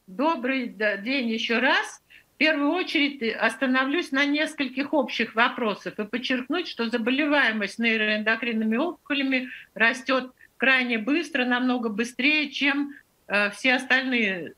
Добрый день еще раз. В первую очередь остановлюсь на нескольких общих вопросах и подчеркнуть, что заболеваемость нейроэндокринными опухолями растет крайне быстро, намного быстрее, чем все остальные,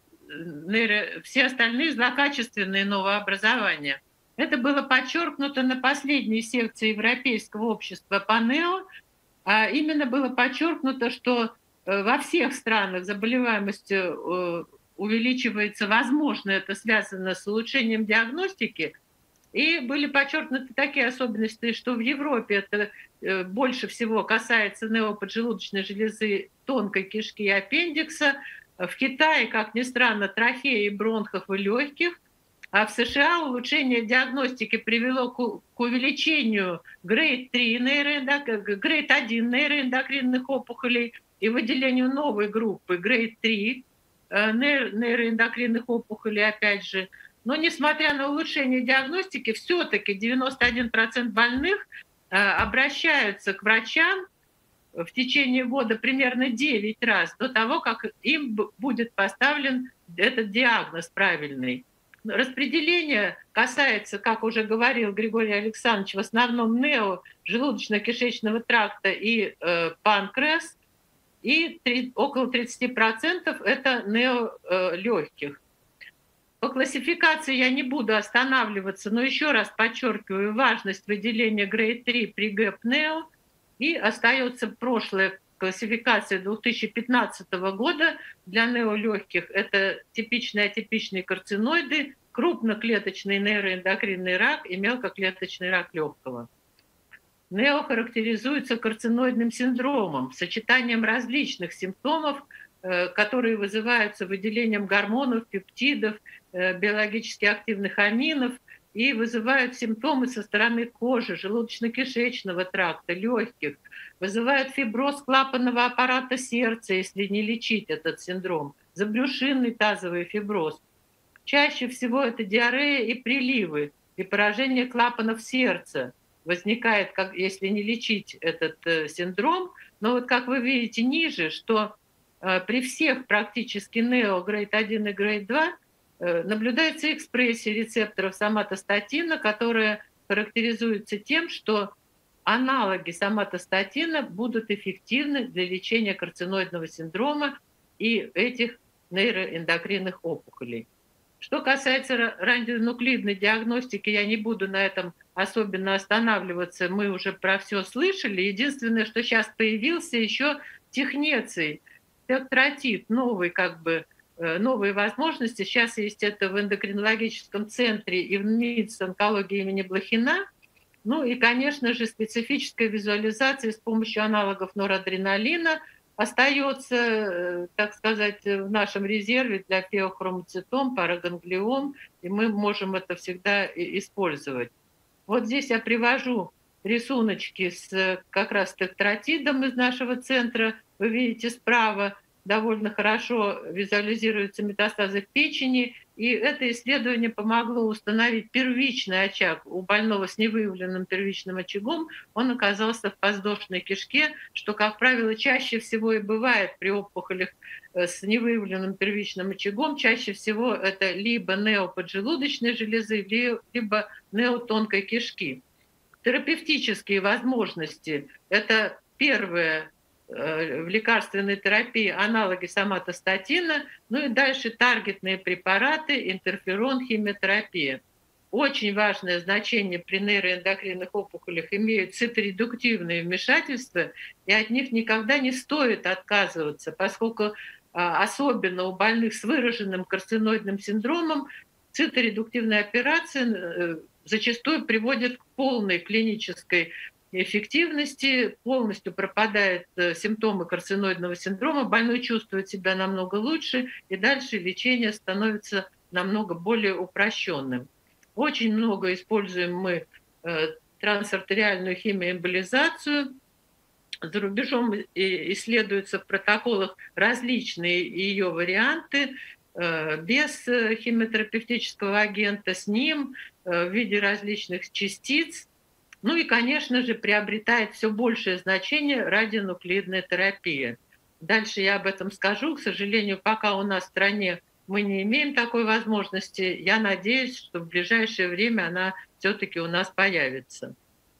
все остальные злокачественные новообразования. Это было подчеркнуто на последней секции Европейского общества по НЕО, а именно было подчеркнуто, что во всех странах заболеваемость увеличивается, возможно, это связано с улучшением диагностики, и были подчеркнуты такие особенности, что в Европе это больше всего касается неоподжелудочной железы, тонкой кишки и аппендикса, в Китае, как ни странно, трахеи, бронхов и легких, а в США улучшение диагностики привело к увеличению грейд 3 грейд 1 нейроэндокринных опухолей и выделению новой группы грейд 3 нейроэндокринных опухолей, опять же. Но несмотря на улучшение диагностики, все-таки 91% больных обращаются к врачам в течение года примерно 9 раз до того, как им будет поставлен этот диагноз правильный. Распределение касается, как уже говорил Григорий Александрович, в основном нео желудочно-кишечного тракта и панкреас, и около 30% это неолегких. По классификации я не буду останавливаться, но еще раз подчеркиваю важность выделения грейд 3 при ГЭП-НЕО, и остается прошлая классификация 2015 года для неолегких. Это типичные и атипичные карциноиды, крупноклеточный нейроэндокринный рак и мелкоклеточный рак легкого. НЕО характеризуется карциноидным синдромом, сочетанием различных симптомов, которые вызываются выделением гормонов, пептидов, биологически активных аминов и вызывают симптомы со стороны кожи, желудочно-кишечного тракта, легких, вызывают фиброз клапанного аппарата сердца, если не лечить этот синдром, забрюшинный тазовый фиброз. Чаще всего это диарея и приливы, и поражение клапанов сердца возникает, если не лечить этот синдром. Но вот как вы видите ниже, что при всех практически нео грейд 1 и грейд 2 наблюдается экспрессия рецепторов соматостатина, которая характеризуется тем, что аналоги соматостатина будут эффективны для лечения карциноидного синдрома и этих нейроэндокринных опухолей. Что касается радионуклидной диагностики, я не буду на этом особенно останавливаться, мы уже про все слышали. Единственное, что сейчас появился еще технеций, спектротип, новые возможности. Сейчас есть это в эндокринологическом центре и в МИДС онкологии имени Блохина. Ну и, конечно же, специфическая визуализация с помощью аналогов норадреналина остается, так сказать, в нашем резерве для феохромоцитом, параганглиом, и мы можем это всегда использовать. Вот здесь я привожу рисуночки с как раз спектротидом из нашего центра. Вы видите справа, довольно хорошо визуализируются метастазы в печени, и это исследование помогло установить первичный очаг у больного с невыявленным первичным очагом. Он оказался в подвздошной кишке, что, как правило, чаще всего и бывает при опухолях с невыявленным первичным очагом. Чаще всего это либо неоподжелудочной железы, либо неотонкой кишки. Терапевтические возможности – это первое, в лекарственной терапии аналоги соматостатина, ну и дальше таргетные препараты, интерферон, химиотерапия. Очень важное значение при нейроэндокринных опухолях имеют циторедуктивные вмешательства, и от них никогда не стоит отказываться, поскольку особенно у больных с выраженным карциноидным синдромом циторедуктивная операция зачастую приводит к полной клинической эффективности, полностью пропадают симптомы карциноидного синдрома, больной чувствует себя намного лучше, и дальше лечение становится намного более упрощенным. Очень много используем мы трансартериальную химиоэмболизацию. За рубежом исследуются в протоколах различные ее варианты, без химиотерапевтического агента, с ним, в виде различных частиц. Ну и, конечно же, приобретает все большее значение радионуклидная терапия. Дальше я об этом скажу. К сожалению, пока у нас в стране мы не имеем такой возможности. Я надеюсь, что в ближайшее время она все-таки у нас появится.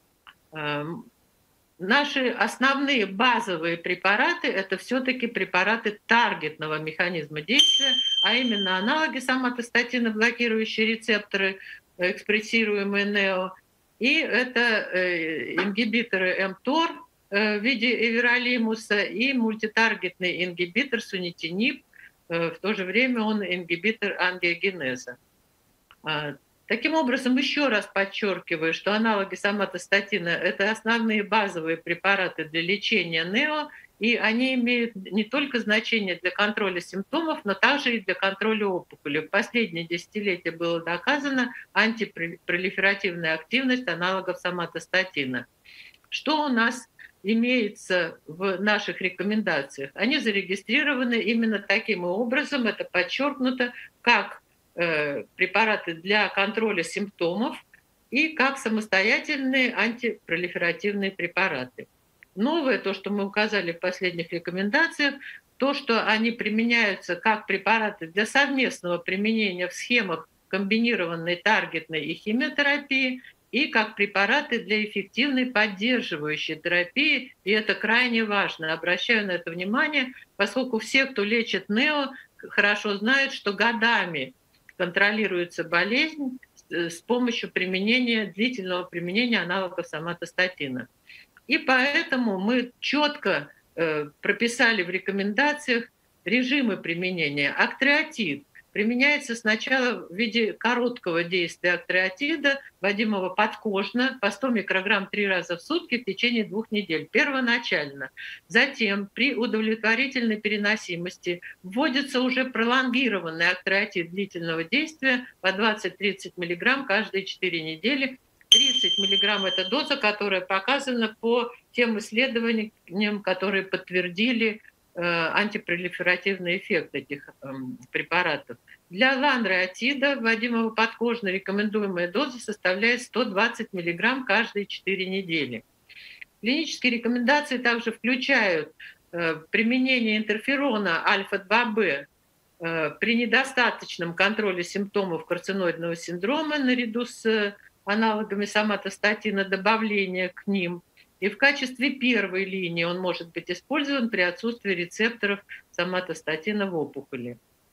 Наши основные базовые препараты — это все-таки препараты таргетного механизма действия, а именно аналоги соматостатина, блокирующие рецепторы, экспрессируемые НЕО, и это ингибиторы МТОР в виде эверолимуса и мультитаргетный ингибитор сунитинип, в то же время он ингибитор ангиогенеза. Таким образом, еще раз подчеркиваю, что аналоги соматостатина — это основные базовые препараты для лечения НЕО, и они имеют не только значение для контроля симптомов, но также и для контроля опухоли. В последние десятилетия было доказано антипролиферативная активность аналогов соматостатина. Что у нас имеется в наших рекомендациях? Они зарегистрированы именно таким образом, это подчеркнуто, как препараты для контроля симптомов и как самостоятельные антипролиферативные препараты. Новое, то, что мы указали в последних рекомендациях, то, что они применяются как препараты для совместного применения в схемах комбинированной таргетной и химиотерапии, и как препараты для эффективной поддерживающей терапии, и это крайне важно. Обращаю на это внимание, поскольку все, кто лечит НЕО, хорошо знают, что годами контролируется болезнь с помощью длительного применения аналогов соматостатина. И поэтому мы четко прописали в рекомендациях режимы применения. Актреотид применяется сначала в виде короткого действия актреотида, вводимого подкожно по 100 микрограмм 3 раза в сутки в течение 2 недель, первоначально. Затем при удовлетворительной переносимости вводится уже пролонгированный актреотид длительного действия по 20-30 миллиграмм каждые 4 недели. 30 миллиграмм — это доза, которая показана по тем исследованиям, которые подтвердили антипролиферативный эффект этих препаратов. Для ланреотида, вводимого подкожно, рекомендуемая доза составляет 120 мг каждые 4 недели. Клинические рекомендации также включают применение интерферона альфа-2b при недостаточном контроле симптомов карциноидного синдрома наряду с аналогами соматостатина, добавление к ним. И в качестве первой линии он может быть использован при отсутствии рецепторов соматостатина в опухоли.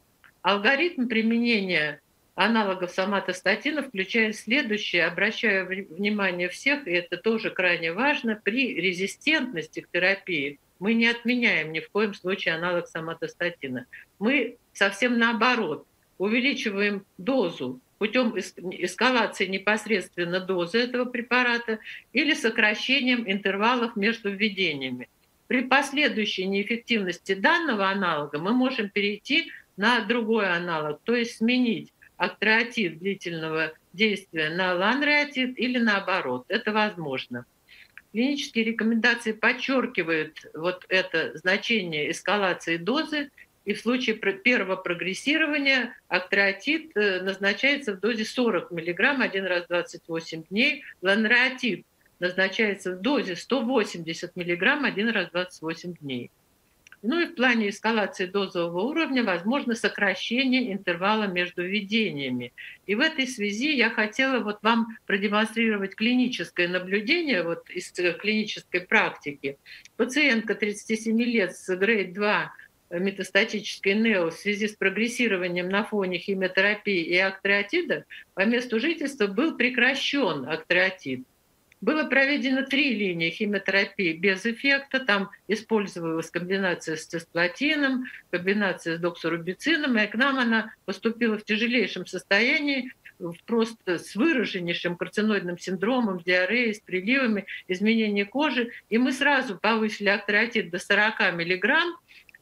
Алгоритм применения аналогов соматостатина включает следующее. Обращаю внимание всех, и это тоже крайне важно, при резистентности к терапии мы не отменяем ни в коем случае аналог соматостатина. Мы совсем наоборот увеличиваем дозу путем эскалации непосредственно дозы этого препарата или сокращением интервалов между введениями. При последующей неэффективности данного аналога мы можем перейти на другой аналог, то есть сменить актреотид длительного действия на ланреотид или наоборот. Это возможно. Клинические рекомендации подчеркивают вот это значение эскалации дозы, и в случае первого прогрессирования актреотид назначается в дозе 40 мг один раз в 28 дней, ланреотид назначается в дозе 180 мг один раз в 28 дней. Ну и в плане эскалации дозового уровня возможно сокращение интервала между введениями. И в этой связи я хотела вот вам продемонстрировать клиническое наблюдение вот из клинической практики. Пациентка 37 лет с грейд 2 метастатической НЕО в связи с прогрессированием на фоне химиотерапии и актреотида по месту жительства был прекращен актреотид. Было проведено 3 линии химиотерапии без эффекта. Там использовалась комбинация с цисплатином, комбинация с доксорубицином, и к нам она поступила в тяжелейшем состоянии, просто с выраженнейшим карциноидным синдромом, диареей, с приливами, изменением кожи. И мы сразу повысили актреотид до 40 миллиграмм,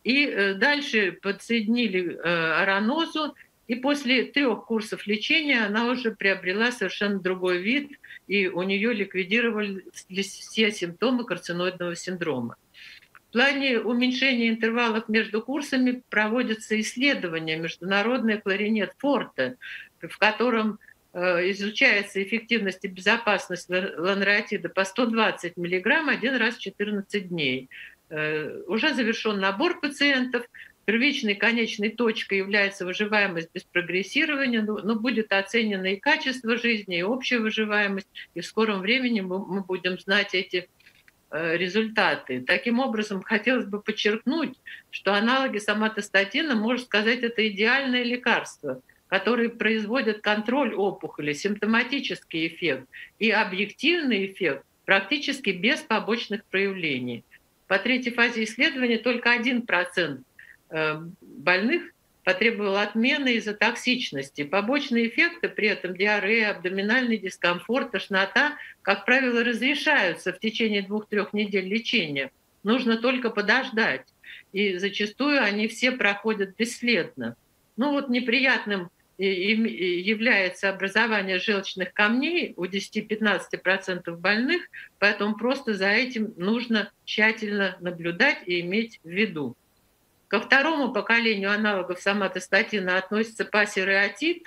и дальше подсоединили аранозу, и после 3 курсов лечения она уже приобрела совершенно другой вид, и у нее ликвидировались все симптомы карциноидного синдрома. В плане уменьшения интервалов между курсами проводятся исследования. Международный кларинет Форте, в котором изучается эффективность и безопасность ланреотида по 120 мг один раз в 14 дней. Уже завершен набор пациентов. Первичной конечной точкой является выживаемость без прогрессирования, но будет оценено и качество жизни, и общая выживаемость, и в скором времени мы будем знать эти результаты. Таким образом, хотелось бы подчеркнуть, что аналоги соматостатина, можно сказать, это идеальное лекарство, которые производят контроль опухоли, симптоматический эффект и объективный эффект практически без побочных проявлений. По третьей фазе исследования только 1% больных потребовал отмены из-за токсичности. Побочные эффекты, при этом диарея, абдоминальный дискомфорт, тошнота, как правило, разрешаются в течение 2-3 недель лечения. Нужно только подождать. И зачастую они все проходят бесследно. Ну вот неприятным является образование желчных камней у 10-15% больных, поэтому просто за этим нужно тщательно наблюдать и иметь в виду. Ко второму поколению аналогов соматостатина относится пасиреатид,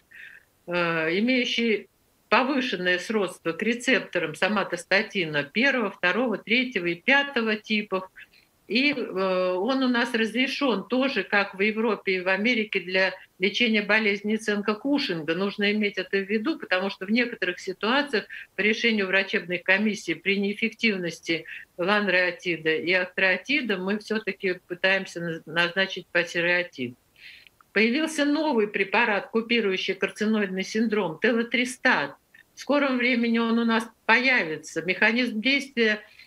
имеющий повышенное сродство к рецепторам соматостатина 1, 2, 3 и 5 типов. И он у нас разрешен тоже, как в Европе и в Америке, для лечения болезни Ценка-Кушинга. Нужно иметь это в виду, потому что в некоторых ситуациях по решению врачебной комиссии при неэффективности ланреатида и актреатида мы все-таки пытаемся назначить пасиреатид. Появился новый препарат, купирующий карциноидный синдром, телотристат. В скором времени он у нас появится. Механизм действия –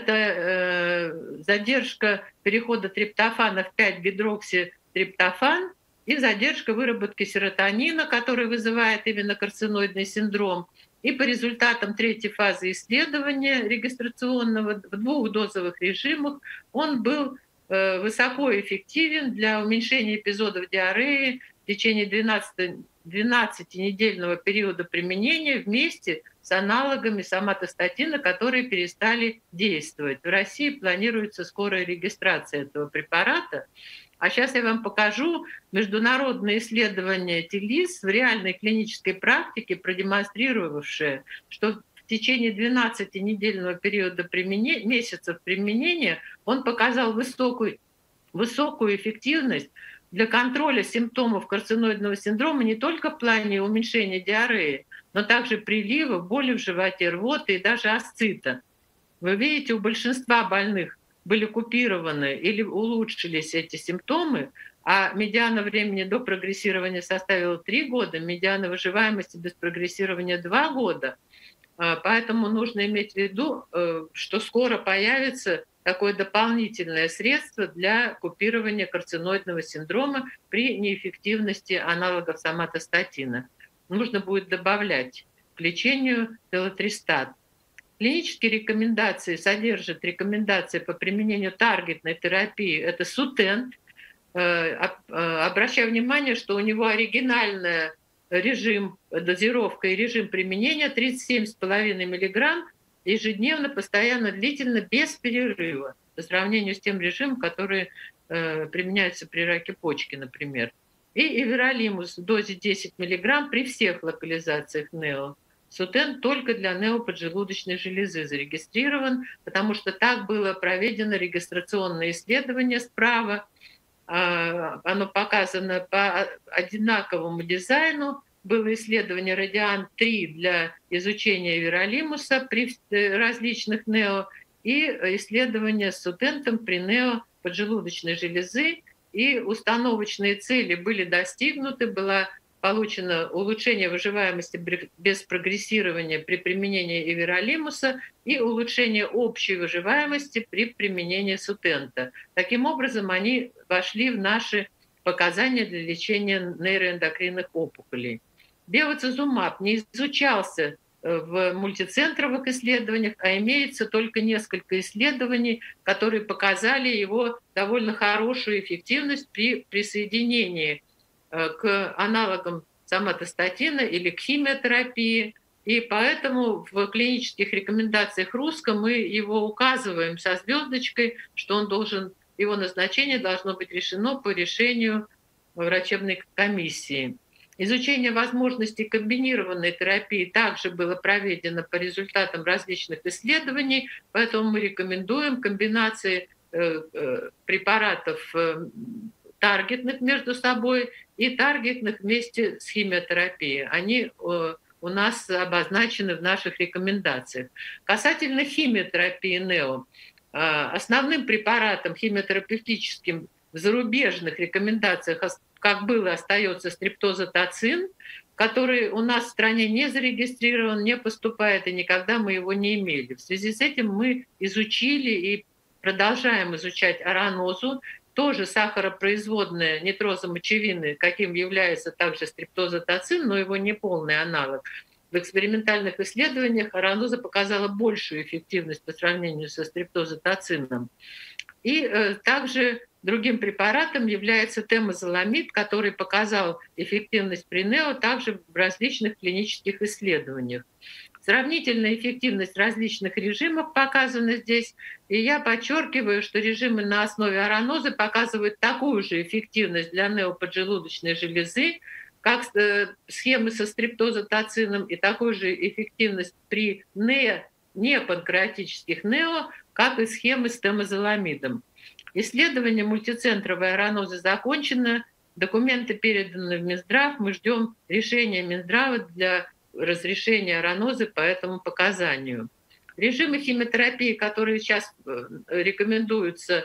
это задержка перехода триптофана в 5-гидрокситриптофан и задержка выработки серотонина, который вызывает именно карциноидный синдром. И по результатам третьей фазы исследования регистрационного в 2-дозовых режимах он был высокоэффективен для уменьшения эпизодов диареи в течение 12-недельного периода применения вместе с аналогами соматостатина, которые перестали действовать. В России планируется скорая регистрация этого препарата. А сейчас я вам покажу международное исследование ТИЛИС в реальной клинической практике, продемонстрировавшее, что в течение 12-недельного периода месяцев применения он показал высокую эффективность для контроля симптомов карциноидного синдрома не только в плане уменьшения диареи, но также прилива, боли в животе, рвоты и даже асцита. Вы видите, у большинства больных были купированы или улучшились эти симптомы, а медиана времени до прогрессирования составила 3 года, медиана выживаемости без прогрессирования 2 года. Поэтому нужно иметь в виду, что скоро появится такое дополнительное средство для купирования карциноидного синдрома при неэффективности аналогов соматостатина. Нужно будет добавлять к лечению телотристат. Клинические рекомендации содержат рекомендации по применению таргетной терапии. Это сутент. Обращаю внимание, что у него оригинальный режим, дозировка и режим применения 37,5 мг ежедневно, постоянно, длительно, без перерыва, по сравнению с тем режимом, который применяется при раке почки, например. И эверолимус в дозе 10 мг при всех локализациях НЕО. Сутен только для неоподжелудочной железы зарегистрирован, потому что так было проведено регистрационное исследование справа. Оно показано по одинаковому дизайну. Было исследование Радиан-3 для изучения эверолимуса при различных НЕО и исследование с сутентом при НЕО поджелудочной железы. И установочные цели были достигнуты, было получено улучшение выживаемости без прогрессирования при применении эверолимуса и улучшение общей выживаемости при применении сутента. Таким образом, они вошли в наши показания для лечения нейроэндокринных опухолей. Бевацизумаб не изучался в мультицентровых исследованиях, а имеется только несколько исследований, которые показали его довольно хорошую эффективность при присоединении к аналогам соматостатина или к химиотерапии. И поэтому в клинических рекомендациях РУСКО мы его указываем со звездочкой, что его назначение должно быть решено по решению врачебной комиссии. Изучение возможностей комбинированной терапии также было проведено по результатам различных исследований, поэтому мы рекомендуем комбинации препаратов таргетных между собой и таргетных вместе с химиотерапией. Они у нас обозначены в наших рекомендациях. Касательно химиотерапии НЕО, основным препаратом химиотерапевтическим в зарубежных рекомендациях, как было, остается стрептозотоцин, который у нас в стране не зарегистрирован, не поступает, и никогда мы его не имели. В связи с этим мы изучили и продолжаем изучать аранозу, тоже сахаропроизводная нитроза мочевины, каким является также стрептозотоцин, но его неполный аналог. В экспериментальных исследованиях араноза показала большую эффективность по сравнению со стрептозотоцином. И также другим препаратом является темозоламид, который показал эффективность при НЕО также в различных клинических исследованиях. Сравнительная эффективность различных режимов показана здесь, и я подчеркиваю, что режимы на основе аранозы показывают такую же эффективность для неоподжелудочной железы, как схемы со стрептозотоцином, и такую же эффективность при непанкреатических НЕО, как и схемы с темозоламидом. Исследование мультицентровой аранозы закончено, документы переданы в Минздрав, мы ждем решения Минздрава для разрешения аранозы по этому показанию. Режимы химиотерапии, которые сейчас рекомендуются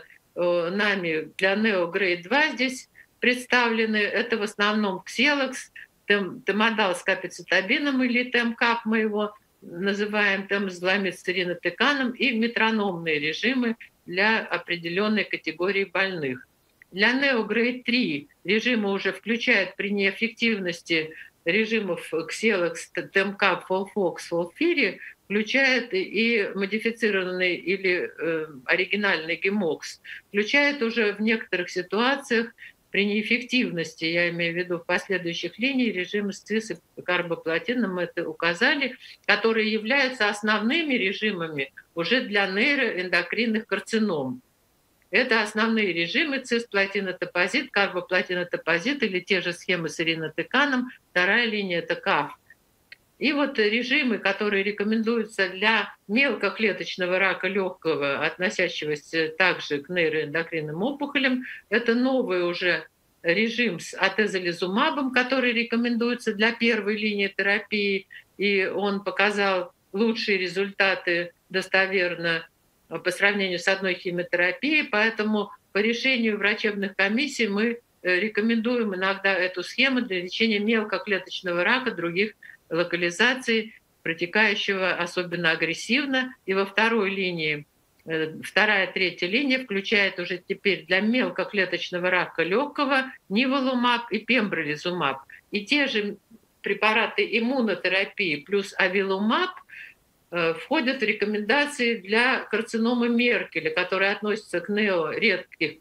нами для НЕО Грейд 2, здесь представлены. Это в основном кселокс, темодал с капицетабином или темкап, мы его называем, темозоламид с иринотеканом, и метрономные режимы для определенной категории больных. Для НЕО Грейд 3 режимы уже включают при неэффективности режимов кселокс, темкап, фолфокс, фолфири, включает и модифицированный или оригинальный гемокс, включает уже в некоторых ситуациях при неэффективности, я имею в виду в последующих линиях, режимы с цис и карбоплатином, мы это указали, которые являются основными режимами уже для нейроэндокринных карцином. Это основные режимы: цисплатинотопозит, карбоплатинотопозит или те же схемы с иринотеканом. Вторая линия — это КАФ. И вот режимы, которые рекомендуются для мелкоклеточного рака легкого, относящегося также к нейроэндокринным опухолям, это новый уже режим с атезолизумабом, который рекомендуется для первой линии терапии, и он показал лучшие результаты достоверно по сравнению с одной химиотерапией, поэтому по решению врачебных комиссий мы рекомендуем иногда эту схему для лечения мелкоклеточного рака, других локализаций, протекающего особенно агрессивно. И во второй линии, вторая, третья линия включает уже теперь для мелкоклеточного рака легкого ниволумаб и пембролизумаб. И те же препараты иммунотерапии плюс авилумаб входят в рекомендации для карциномы Меркеля, которые относятся к нео редких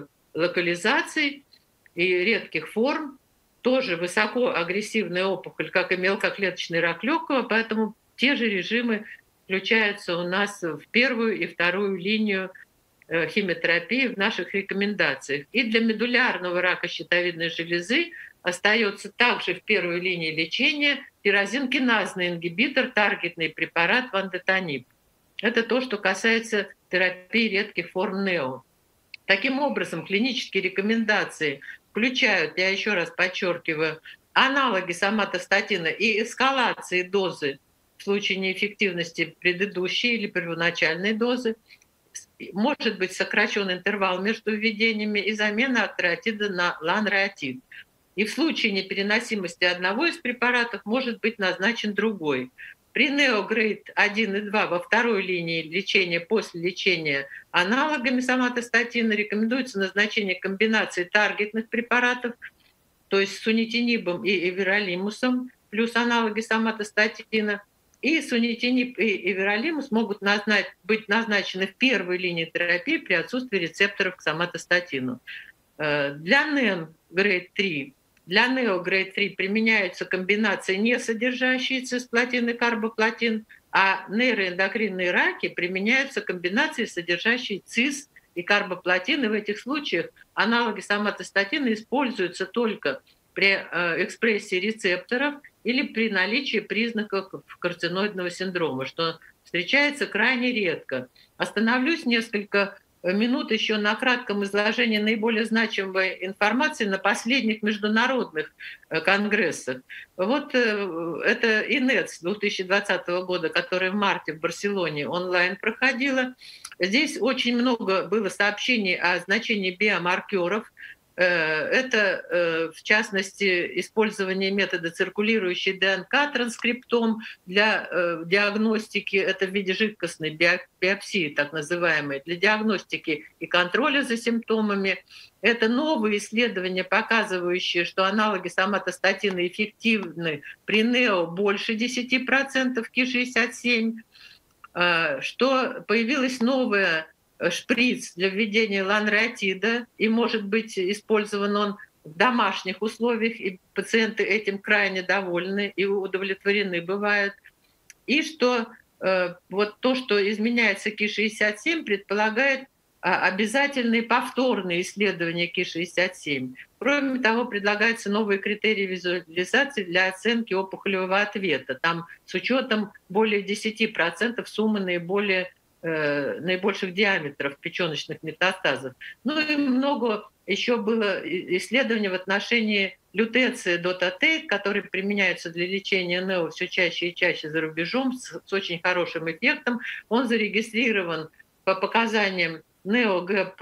локализаций и редких форм, тоже высокоагрессивная опухоль, как и мелкоклеточный рак легкого, поэтому те же режимы включаются у нас в первую и вторую линию химиотерапии в наших рекомендациях. И для медулярного рака щитовидной железы остается также в первой линии лечения тирозинкиназный ингибитор, таргетный препарат вандетанип. Это то, что касается терапии редких форм НЕО. Таким образом, клинические рекомендации включают, я еще раз подчеркиваю, аналоги соматостатина и эскалации дозы в случае неэффективности предыдущей или первоначальной дозы. Может быть сокращен интервал между введениями и замена актеротида на ланреотид. И в случае непереносимости одного из препаратов может быть назначен другой. При неогрейд 1 и 2 во второй линии лечения после лечения аналогами соматостатина рекомендуется назначение комбинации таргетных препаратов, то есть сунитинибом и эверолимусом, плюс аналоги соматостатина. И сунитинип и эверолимус могут быть назначены в первой линии терапии при отсутствии рецепторов к соматостатину. Для НЕН грейд 3, для НЕО грейд 3 применяются комбинации, не содержащие цисплатин и карбоплатин, а нейроэндокринные раки применяются комбинации, содержащие цис и карбоплатин. И в этих случаях аналоги соматостатина используются только при экспрессии рецепторов или при наличии признаков карциноидного синдрома, что встречается крайне редко. Остановлюсь несколько минут еще на кратком изложении наиболее значимой информации на последних международных конгрессах. Вот это ИНЕЦ 2020 года, которая в марте в Барселоне онлайн проходила. Здесь очень много было сообщений о значении биомаркеров. Это, в частности, использование метода циркулирующей ДНК транскриптом для диагностики, это в виде жидкостной биопсии, так называемой, для диагностики и контроля за симптомами. Это новые исследования, показывающие, что аналоги соматостатина эффективны при НЕО больше 10% Ки-67, что появилась новая шприц для введения ланреотида, и может быть использован он в домашних условиях, и пациенты этим крайне довольны и удовлетворены бывают. И что вот то, что изменяется Ки-67, предполагает обязательные повторные исследования Ки-67. Кроме того, предлагаются новые критерии визуализации для оценки опухолевого ответа. Там с учетом более 10% суммы наибольших диаметров печёночных метастазов. Ну и много еще было исследований в отношении лютеции дотатейк, которые применяются для лечения НЕО все чаще и чаще за рубежом с очень хорошим эффектом. Он зарегистрирован по показаниям НЕО-ГЭП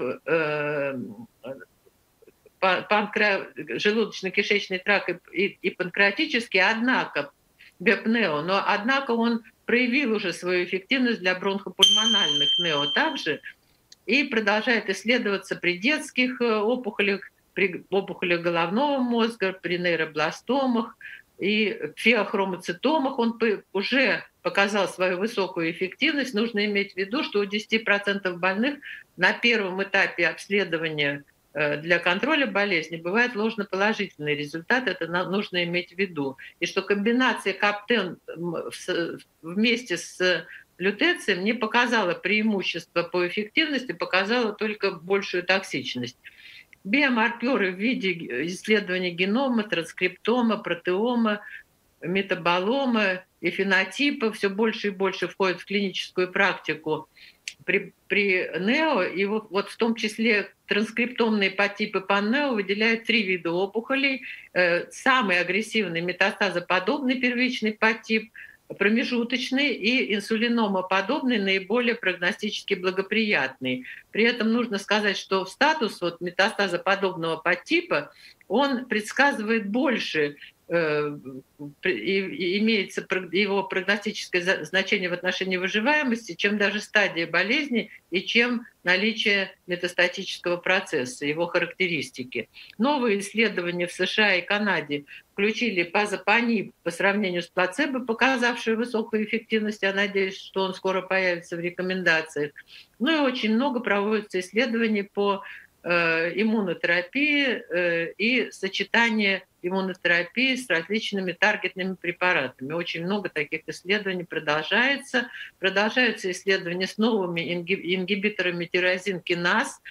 желудочно-кишечный тракт и панкреатический, однако ГЭП-НЕО, но однако он проявил уже свою эффективность для бронхопульмональных НЕО также и продолжает исследоваться при детских опухолях, при опухолях головного мозга, при нейробластомах и феохромоцитомах. Он уже показал свою высокую эффективность. Нужно иметь в виду, что у 10% больных на первом этапе обследования для контроля болезни бывает ложноположительный результат, это нужно иметь в виду. И что комбинация КАПТЕН вместе с лютецием не показала преимущества по эффективности, показала только большую токсичность. Биомаркеры в виде исследования генома, транскриптома, протеома, метаболома и фенотипа все больше и больше входят в клиническую практику при НЕО, и вот в том числе транскриптомные подтипы по НЕО выделяют 3 вида опухолей. Самый агрессивный метастазоподобный первичный подтип, промежуточный и инсулиномоподобный, наиболее прогностически благоприятный. При этом нужно сказать, что статус метастазоподобного подтипа, он предсказывает больше, имеется его прогностическое значение в отношении выживаемости, чем даже стадия болезни и чем наличие метастатического процесса, его характеристики. Новые исследования в США и Канаде включили пазопанип по сравнению с плацебо, показавшие высокую эффективность. Я надеюсь, что он скоро появится в рекомендациях. Ну и очень много проводится исследований по иммунотерапии и сочетание иммунотерапии с различными таргетными препаратами. Очень много таких исследований продолжается. Продолжаются исследования с новыми ингибиторами тирозин-киназ.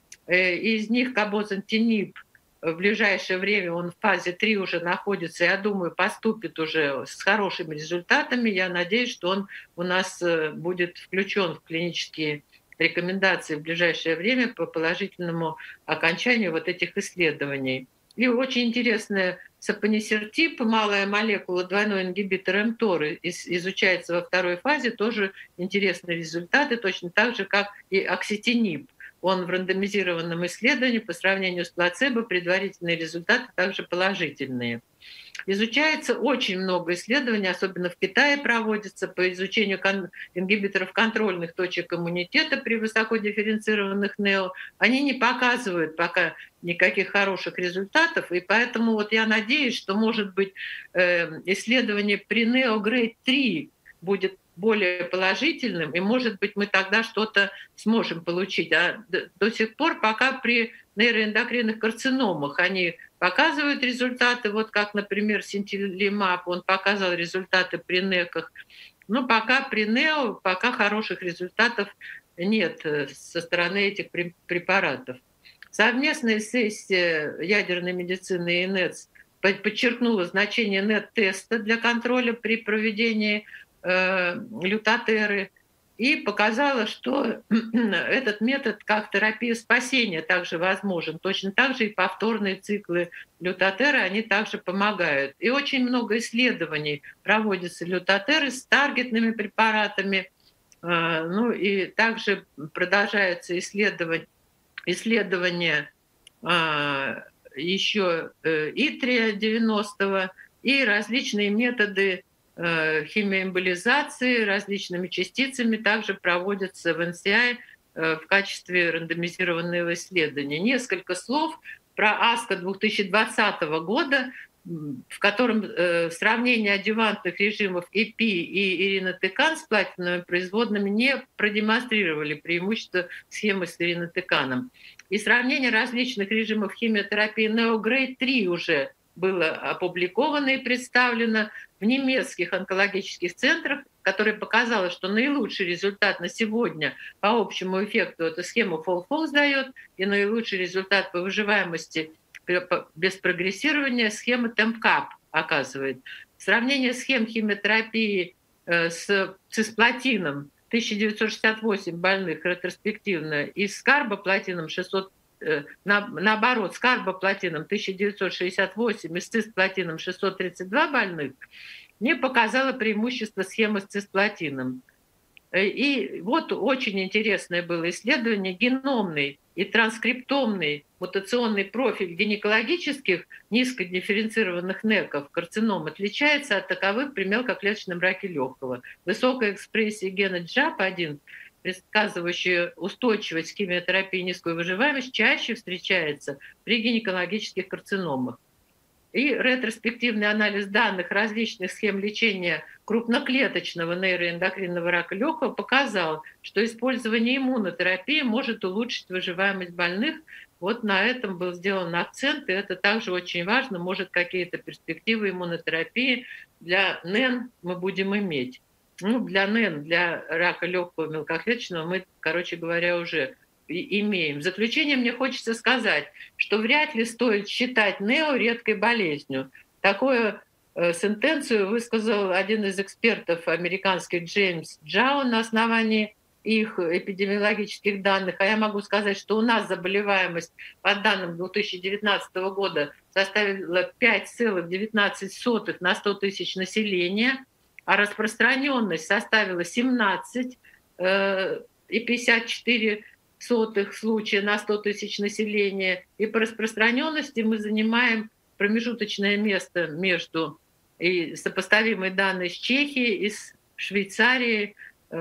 Из них кабозантинип в ближайшее время, он в фазе 3 уже находится, я думаю, поступит уже с хорошими результатами. Я надеюсь, что он у нас будет включен в клинические рекомендации в ближайшее время по положительному окончанию вот этих исследований. И очень интересная сапонисертип, малая молекула, двойной ингибитор МТОР, изучается во второй фазе, тоже интересные результаты, точно так же, как и окситинип. Он в рандомизированном исследовании по сравнению с плацебо, предварительные результаты также положительные. Изучается очень много исследований, особенно в Китае проводится по изучению ингибиторов контрольных точек иммунитета при высокодифференцированных НЕО. Они не показывают пока никаких хороших результатов, и поэтому вот я надеюсь, что, может быть, исследование при НЕО Грейд 3 будет более положительным, и, может быть, мы тогда что-то сможем получить. А до сих пор пока при нейроэндокринных карциномах они показывают результаты, вот как, например, синтилимаб, он показал результаты при НЕКах, но пока при НЕО пока хороших результатов нет со стороны этих препаратов. Совместная сессия ядерной медицины и НЭЦ подчеркнула значение НЕТ-теста для контроля при проведении лютатеры. и показала, что этот метод как терапия спасения также возможен. Точно так же и повторные циклы лютатера, они также помогают. И очень много исследований проводится лютатеры с таргетными препаратами. Ну и также продолжаются исследования еще Итрия 90-го и различные методы химиоэмболизации различными частицами также проводятся в NCI в качестве рандомизированного исследования. Несколько слов про АСКО 2020 года, в котором сравнение адъювантных режимов ЭПИ и иринотекан с платиновыми производными не продемонстрировали преимущества схемы с иринотеканом. И сравнение различных режимов химиотерапии NeoGrade 3 уже было опубликовано и представлено в немецких онкологических центрах, которое показало, что наилучший результат на сегодня по общему эффекту эта схема FOLFOX дает, и наилучший результат по выживаемости без прогрессирования схема TEMCAP оказывает. Сравнение схем химиотерапии с цисплатином 1968 больных ретроспективно и с карбоплатином 600, наоборот, с карбоплатином 1968 и с цисплатином 632 больных не показало преимущество схемы с цисплатином. И вот очень интересное было исследование: геномный и транскриптомный мутационный профиль гинекологических низкодифференцированных НЕКов карцином отличается от таковых при мелкоклеточном раке легкого. Высокая экспрессия гена JAP1, предсказывающая устойчивость к химиотерапии и низкую выживаемость, чаще встречается при гинекологических карциномах. И ретроспективный анализ данных различных схем лечения крупноклеточного нейроэндокринного рака легкого показал, что использование иммунотерапии может улучшить выживаемость больных. Вот на этом был сделан акцент, и это также очень важно. Может, какие-то перспективы иммунотерапии для НЭН мы будем иметь. Ну, для НЭН, для рака легкого мелкоклеточного мы, короче говоря, уже имеем. В заключение мне хочется сказать, что вряд ли стоит считать НЕО редкой болезнью. Такую сентенцию высказал один из экспертов американских Джеймс Джао на основании их эпидемиологических данных. А я могу сказать, что у нас заболеваемость по данным 2019 года составила 5,19 на 100 тысяч населения, а распространенность составила 17 и 54 случая на 100 тысяч населения. И по распространенности мы занимаем промежуточное место между и сопоставимые данные с Чехией и с Швейцарией,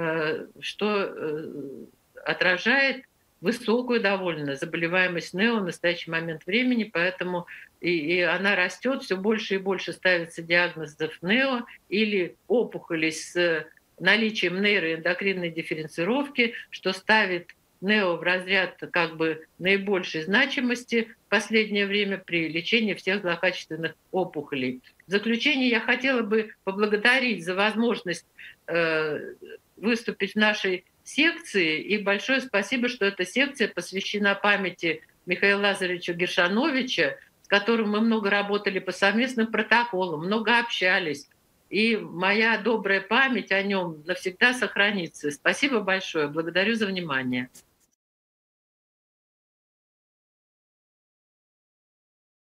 что отражает высокую довольно заболеваемость НЕО в настоящий момент времени, поэтому и она растет, все больше и больше ставится диагнозов НЕО или опухолей с наличием нейроэндокринной дифференцировки, что ставит НЕО в разряд как бы наибольшей значимости в последнее время при лечении всех злокачественных опухолей. В заключение я хотела бы поблагодарить за возможность выступить в нашей секции, и большое спасибо, что эта секция посвящена памяти Михаила Лазаревича Гершановича, с которым мы много работали по совместным протоколам, много общались. И моя добрая память о нем навсегда сохранится. Спасибо большое. Благодарю за внимание.